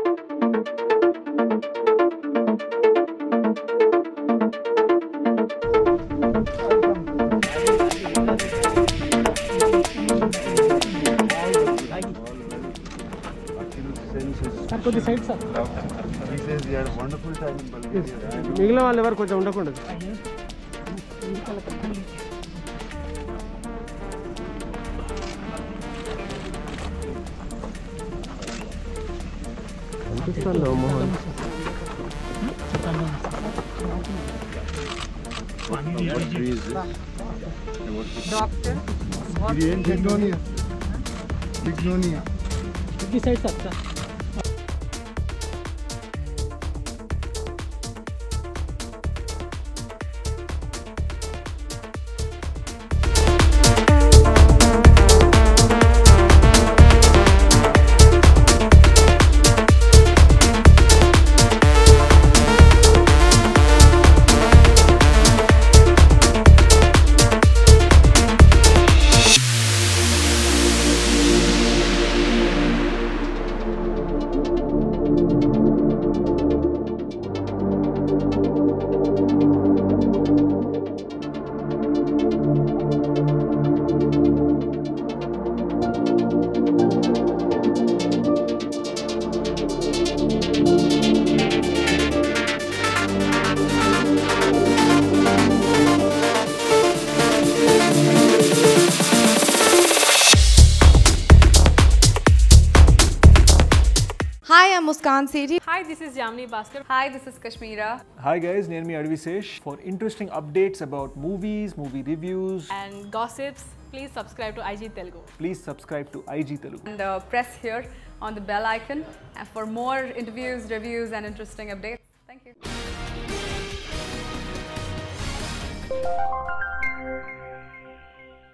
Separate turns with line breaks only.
కొద్ది side sir మిగిలిన వాళ్ళు ఎవరు కొంచెం ఉండకూడదు. అనిపిస్తుందో మోహన్
డాక్టర్
ఈ side sir sir
Hi, this is Jamni Bhaskar.
Hi, this is Kashmira.
Hi guys, name me Advisesh. For interesting updates about movies, movie reviews
And gossips, please subscribe to IG Telugu.
please subscribe to IG Telugu.
And press here on the bell icon for more interviews, reviews and interesting updates. Thank you.